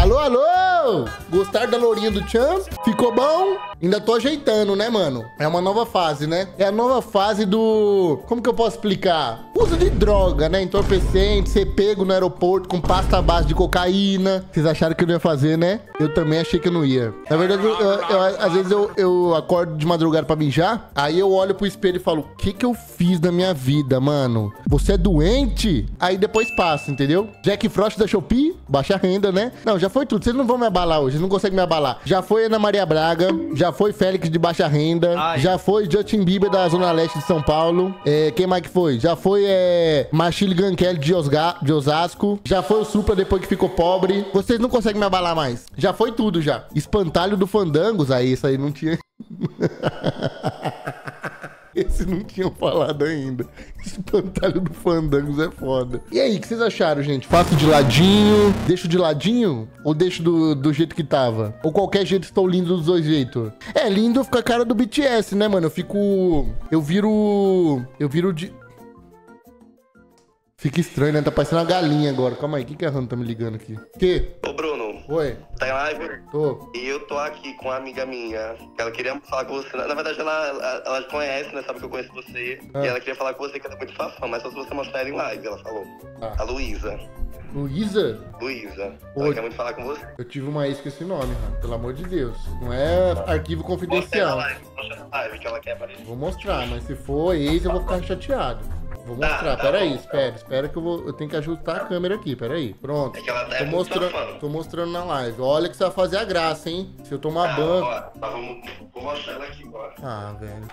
Alô, alô! Gostaram da lourinha do Tchan? Ficou bom? Ainda tô ajeitando, né, mano? É uma nova fase, né? É a nova fase do... Como que eu posso explicar? Uso de droga, né? Entorpecente, ser pego no aeroporto com pasta à base de cocaína. Vocês acharam que eu não ia fazer, né? Eu também achei que eu não ia. Na verdade, às vezes eu acordo de madrugada pra mijar, aí eu olho pro espelho e falo, o que que eu fiz na minha vida, mano? Você é doente? Aí depois passa, entendeu? Jack Frost da Shopee, baixa renda, né? Não, já foi tudo. Vocês não vão me abalar hoje, vocês não conseguem me abalar. Já foi Ana Maria Braga, já foi Félix de baixa renda, já foi Justin Bieber da Zona Leste de São Paulo. Quem mais que foi? Já foi Machile Gankelli de Osasco. Já foi o Supra depois que ficou pobre. Vocês não conseguem me abalar mais. Já foi tudo já. Espantalho do Fandangos, aí isso aí não tinha... Esse não tinham falado ainda. Espantalho do Fandangos é foda. E aí, o que vocês acharam, gente? Faço de ladinho? Deixo de ladinho? Ou deixo do jeito que tava? Ou qualquer jeito estou lindo dos dois jeitos? É, lindo fica a cara do BTS, né, mano? Eu viro de... Fica estranho, né? Tá parecendo uma galinha agora. Calma aí, o que a Hannah tá me ligando aqui? Que? Ô, Bruno. Oi. Tá em live? Tô. E eu tô aqui com uma amiga minha, que ela queria falar com você. Na verdade, ela conhece, né? Sabe que eu conheço você. E ela queria falar com você, que ela é muito fã, mas só se você mostrar ela em live, ela falou. A Luísa. Luísa? Luísa. Ela quer muito falar com você. Eu tive uma ex com esse nome, mano. Pelo amor de Deus. Não é arquivo confidencial. Mostra na live que ela quer aparecer. Vou mostrar, mas se for ex, eu vou ficar chateado. Vou mostrar, peraí, espera que eu tenho que ajustar a câmera aqui, peraí. Pronto. É que ela tô mostrando na live. Olha que você vai fazer a graça, hein? Se eu tomar banho. Vou mostrar ela aqui agora. Ah, velho.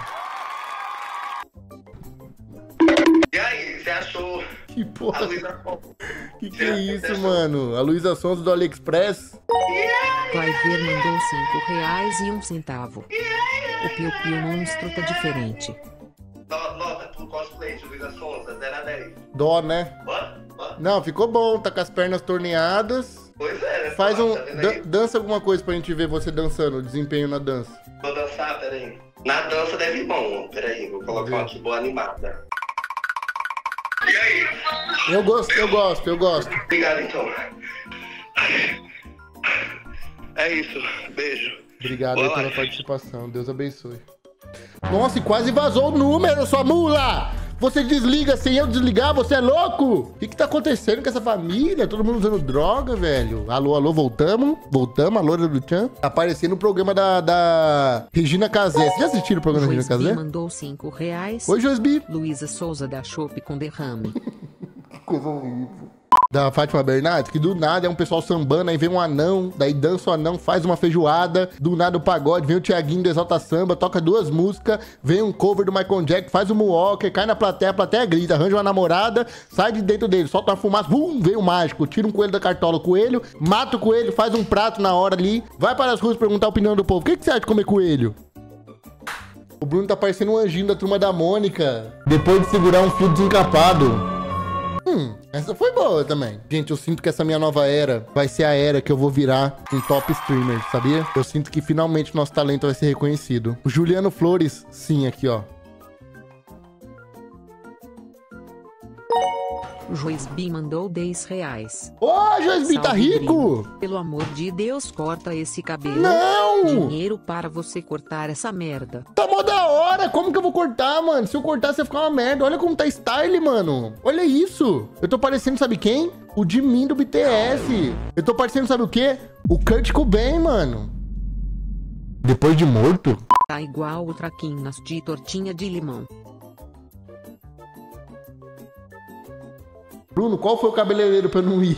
E aí, você achou Que porra? a Luísa Sonza? Que é isso, mano? A Luísa Sonza do AliExpress? Cliver mandou R$5,01. O Piu Piu Monstro tá diferente. Nota pro cosplay de Luísa Sonza, 0 a 10. Dó, né? Não, ficou bom. Tá com as pernas torneadas. Pois é, né? Faz dança alguma coisa pra gente ver você dançando, o desempenho na dança. Vou dançar, peraí. Na dança deve ir bom. Peraí, vou colocar uma aqui boa animada. E aí? Eu gosto. Obrigado, então. É isso. Beijo. Obrigado aí pela participação. Deus abençoe. Nossa, e quase vazou o número, sua mula! Você desliga sem eu desligar, você é louco? O que tá acontecendo com essa família? Todo mundo usando droga, velho. Alô, alô, voltamos? Voltamos, alô, do Tchan? Aparecendo no programa da Regina Casé. Vocês já assistiram o programa da Regina Casé? Mandou R$5. Oi, Josbi. Luísa Souza da Shopee com derrame. Que coisa horrível. Da Fátima Bernardes, que do nada é um pessoal sambando, aí vem um anão, daí dança o anão, faz uma feijoada, do nada o pagode, vem o Thiaguinho do Exalta Samba, toca 2 músicas, vem um cover do Michael Jackson, faz um moonwalker, cai na plateia, a plateia grita, arranja uma namorada, sai de dentro dele, solta uma fumaça, vem o mágico, tira um coelho da cartola, o coelho, mata o coelho, faz um prato na hora ali, vai para as ruas perguntar a opinião do povo, o que você acha de comer coelho? O Bruno tá parecendo um anjinho da Turma da Mônica, depois de segurar um fio desencapado. Essa foi boa também. Gente, eu sinto que essa minha nova era vai ser a era que eu vou virar um top streamer, sabia? Eu sinto que finalmente nosso talento vai ser reconhecido. O Juliano Flores, sim, aqui, ó. O Joisbi mandou R$10. Ô, Joisbi, tá rico? Pelo amor de Deus, corta esse cabelo. Não! Dinheiro para você cortar essa merda. Tá mó da hora! Como que eu vou cortar, mano? Se eu cortar, você vai ficar uma merda. Olha como tá style, mano. Olha isso. Eu tô parecendo, sabe quem? O Jimin do BTS. Eu tô parecendo, sabe o quê? O Kurt Cobain, mano. Depois de morto? Tá igual o Traquinas de tortinha de limão. Bruno, qual foi o cabeleireiro pra eu não ir?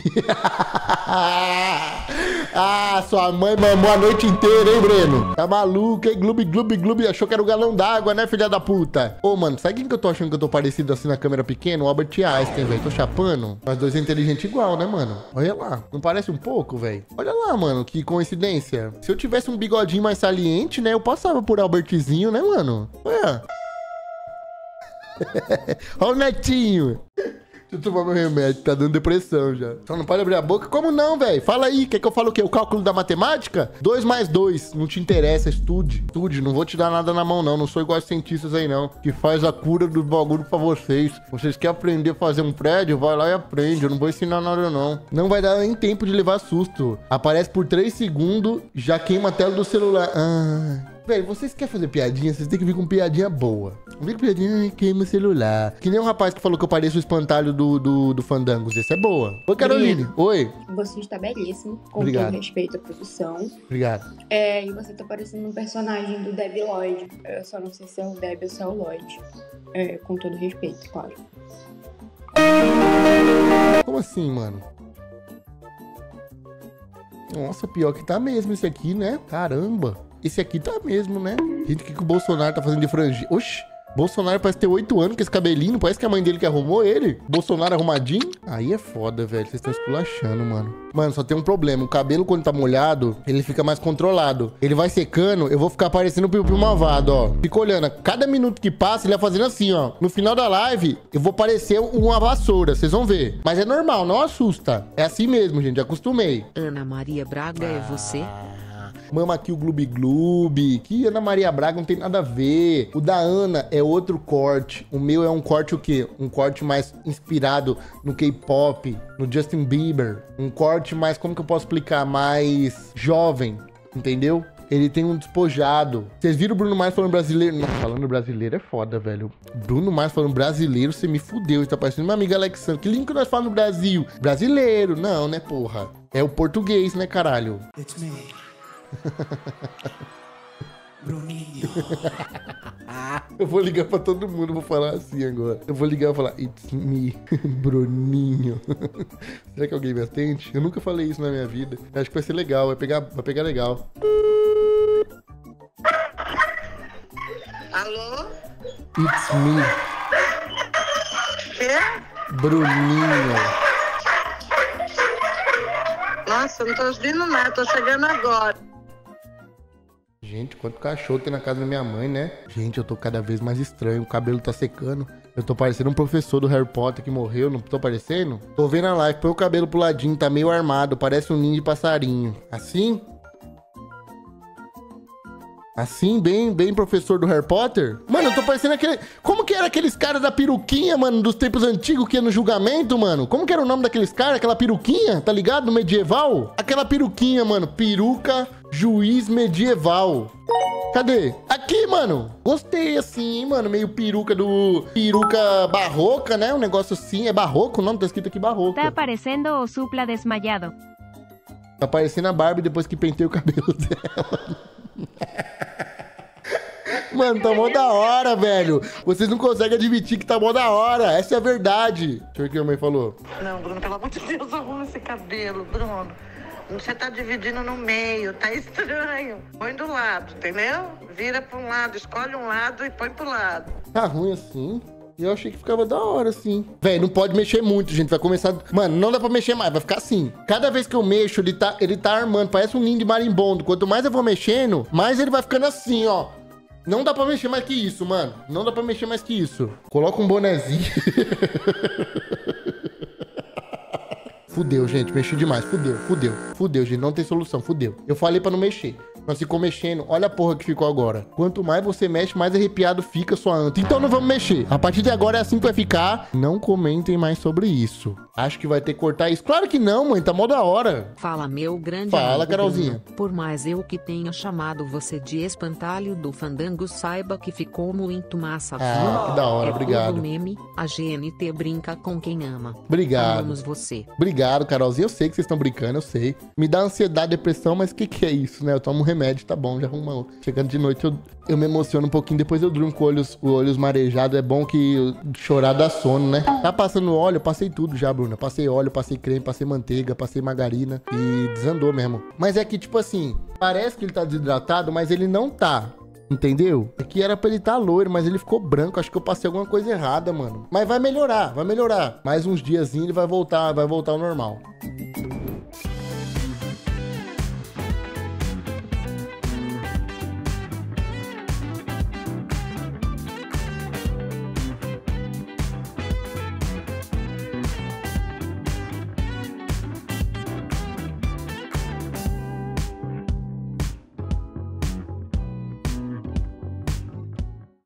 Ah, sua mãe mamou a noite inteira, hein, Breno? Tá maluco, hein? Gloob. Achou que era o galão d'água, né, filha da puta? Ô, mano, sabe quem que eu tô achando que eu tô parecido assim na câmera pequena? O Albert Einstein, velho. Tô chapando. Nós dois é inteligente igual, né, mano? Olha lá. Não parece um pouco, velho? Olha lá, mano. Que coincidência. Se eu tivesse um bigodinho mais saliente, né, eu passava por Albertzinho, né, mano? Olha. Olha o netinho. Deixa eu tomar meu remédio, tá dando depressão já. Só não pode abrir a boca? Como não, velho? Fala aí, quer que eu fale o quê? O cálculo da matemática? 2 mais 2, não te interessa, estude. Estude, não vou te dar nada na mão não, não sou igual aos cientistas aí não, que faz a cura do bagulho pra vocês. Vocês querem aprender a fazer um prédio? Vai lá e aprende, eu não vou ensinar nada não. Não vai dar nem tempo de levar susto. Aparece por 3 segundos, já queima a tela do celular. Velho, vocês querem fazer piadinha? Vocês têm que vir com piadinha boa. Não vem com piadinha, queima o celular. Que nem o rapaz que falou que eu pareço o espantalho do Fandangos. Essa é boa. Oi, Caroline. Oi. Você está belíssimo, com Obrigado. todo respeito à produção. Obrigado. E você tá parecendo um personagem do Debi Lloyd. Eu só não sei se é o Debi ou se é o Lloyd. Com todo respeito, claro. Como assim, mano? Nossa, pior que tá mesmo esse aqui, né? Caramba. Esse aqui tá mesmo, né? Gente, o que o Bolsonaro tá fazendo de franjinha? Oxi. Bolsonaro parece ter 8 anos com esse cabelinho. Parece que é a mãe dele que arrumou ele. Bolsonaro arrumadinho. Aí é foda, velho. Vocês estão esculachando, mano. Mano, só tem um problema. O cabelo, quando tá molhado, ele fica mais controlado. Ele vai secando, eu vou ficar parecendo o Piu-Piu Malvado, ó. Fica olhando. Cada minuto que passa, ele vai fazendo assim, ó. No final da live, eu vou parecer uma vassoura. Vocês vão ver. Mas é normal, não assusta. É assim mesmo, gente. Acostumei. Ana Maria Braga é você? Mama aqui o Gloob Gloob. Que Ana Maria Braga não tem nada a ver. O da Ana é outro corte. O meu é um corte o quê? Um corte mais inspirado no K-pop, no Justin Bieber. Um corte mais, como que eu posso explicar? Mais jovem, entendeu? Ele tem um despojado. Vocês viram o Bruno Mars falando brasileiro? Não, falando brasileiro é foda, velho. Bruno Mars falando brasileiro, você me fudeu. Você tá parecendo uma amiga Alexandre. Que língua que nós falamos no Brasil? Brasileiro. Não, né, porra? É o português, né, caralho? It's me. Bruninho. Eu vou ligar pra todo mundo, vou falar assim agora. Eu vou ligar e falar, it's me, Bruninho. Será que alguém me atende? Eu nunca falei isso na minha vida. Eu acho que vai ser legal, vai pegar legal. Alô? It's me. Quê? Bruninho. Nossa, eu não tô ouvindo nada, tô chegando agora. Gente, quanto cachorro tem na casa da minha mãe, né? Gente, eu tô cada vez mais estranho. O cabelo tá secando. Eu tô parecendo um professor do Harry Potter que morreu. Não tô parecendo? Tô vendo a live. Põe o cabelo pro ladinho. Tá meio armado. Parece um ninho de passarinho. Assim? Assim, bem professor do Harry Potter? Mano, eu tô parecendo aquele... Como que era aqueles caras da peruquinha, mano, dos tempos antigos que ia no julgamento, mano? Como que era o nome daqueles caras? Aquela peruquinha, tá ligado? No medieval? Aquela peruquinha, mano. Peruca juiz medieval. Cadê? Aqui, mano. Gostei assim, hein, mano. Meio peruca barroca, né? Um negócio assim. É barroco o nome? Tá escrito aqui barroco. Tá aparecendo o Supla desmaiado. Tá parecendo a Barbie depois que pentei o cabelo dela. Mano, tá mó da hora, velho. Vocês não conseguem admitir que tá mó da hora. Essa é a verdade. Deixa eu ver o que a mãe falou. Não, Bruno, pelo amor de Deus, arruma esse cabelo, Bruno. Você tá dividindo no meio, tá estranho. Põe do lado, entendeu? Vira pra um lado, escolhe um lado e põe pro lado. Tá ruim assim? Eu achei que ficava da hora, assim. Véi, não pode mexer muito, gente. Vai começar... Mano, não dá pra mexer mais. Vai ficar assim. Cada vez que eu mexo, ele tá armando. Parece um ninho de marimbondo. Quanto mais eu vou mexendo, mais ele vai ficando assim, ó. Não dá pra mexer mais que isso, mano. Não dá pra mexer mais que isso. Coloca um bonezinho. Fudeu, gente. Mexi demais. Fudeu, gente. Não tem solução. Fudeu. Eu falei pra não mexer. Nós ficou mexendo. Olha a porra que ficou agora. Quanto mais você mexe, mais arrepiado fica sua anta. Então não vamos mexer. A partir de agora é assim que vai ficar. Não comentem mais sobre isso. Acho que vai ter que cortar isso. Claro que não, mãe. Tá mó da hora. Fala, meu grande Fala, amigo Carolzinha. Bruno. Por mais eu que tenha chamado você de espantalho do fandango, saiba que ficou muito massa. Ah, que da hora. É Obrigado. tudo meme. A GNT brinca com quem ama. Obrigado. Amamos você. Obrigado, Carolzinha. Eu sei que vocês estão brincando, eu sei. Me dá ansiedade, depressão, mas o que é isso, né? Eu tomo um remédio, tá bom, já arruma outro. Chegando de noite, eu me emociono um pouquinho, depois eu durmo com olhos marejados. É bom que chorar dá sono, né? Tá passando óleo, eu passei tudo já, Bruna. Passei óleo, passei creme, passei manteiga, passei margarina e desandou mesmo. Mas é que, tipo assim, parece que ele tá desidratado, mas ele não tá. Entendeu? Aqui era pra ele estar loiro, mas ele ficou branco. Acho que eu passei alguma coisa errada, mano. Mas vai melhorar, vai melhorar. Mais uns diazinhos ele vai voltar ao normal.